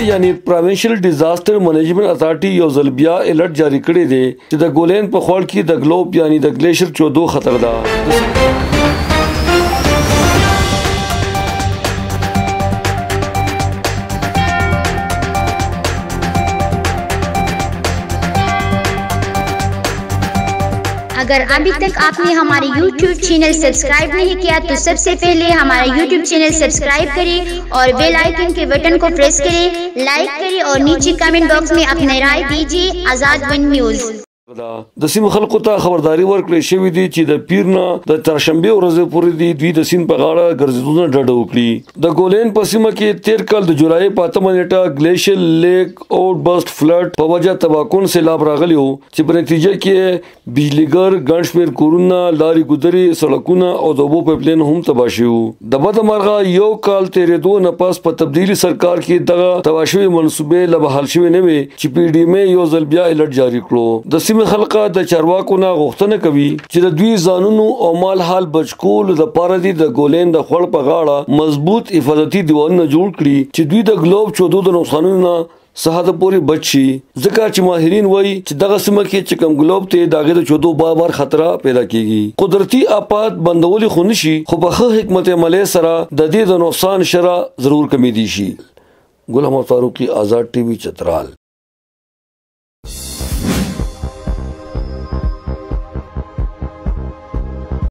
یعنی پروینشل ډیزاستر منیجمنت اتھارټي یو ځل بیا الرټ جاری کړی دی چې د ګولین په خوړ کې د ګلوب یعنی د ګلیشر چودو خطر ده. अगर अभी तक आपने हमारे YouTube चैनल सब्सक्राइब नहीं किया तो सबसे पहले हमारा YouTube चैनल सब्सक्राइब करें और बेल आइकन के बटन को प्रेस करें, लाइक करें और नीचे कमेंट बॉक्स में अपनी राय दीजिए. Azad one news د سیمې خلکو ته خبرداري ورکړل شوې دي چې د پیر نه د چهارشنبې ورځې پورې دی دوی د سیند په غاړه ګرځېدونه ډډه وکړي. د ګولین په سیمه کې تیر کال د جولای په 8 نیټه ګلیشیل لیک آؤٹ برسټ فلډ په وجه تباکون سیلاب راغلی و چې په نتیجه کې بجلیګر ګڼ شمېر کورونه، لارې ګودرې، سړکونه او د اوبو پایپلاین هم تباه شوي وو. د بده مرغه یو کال تېرېدو نه پس په تبدیلي سرکار کې دغه تباه شوې منصوبې لا بحال شوې نه وې چې پی ډي ایم یو ځل بیا الرټ جاری کړو. د خلکا د چارواکو نه غوښتنه کوي چې د دوی ځانونو او مال حال بچکول د پاره دي د ګولین د خړ په غاړه مضبوط حفاظتي دیوالونه جوړ کړي چې دوی د ګلوب چودو د نقصانونو نه سهاده پوری بچي. ځکه چې ماهرین وایي چې دغه سیمه کې چې کم ګلوب ته داغه د چودو بار خطر پیدا کیږي. قدرتي آفات بندول خو نشي، خو په حکمت عملی سره د دې د نقصان شرح ضرور کمی دي شي. ګل احمد فاروقی، آزاد ټي وي، چترال.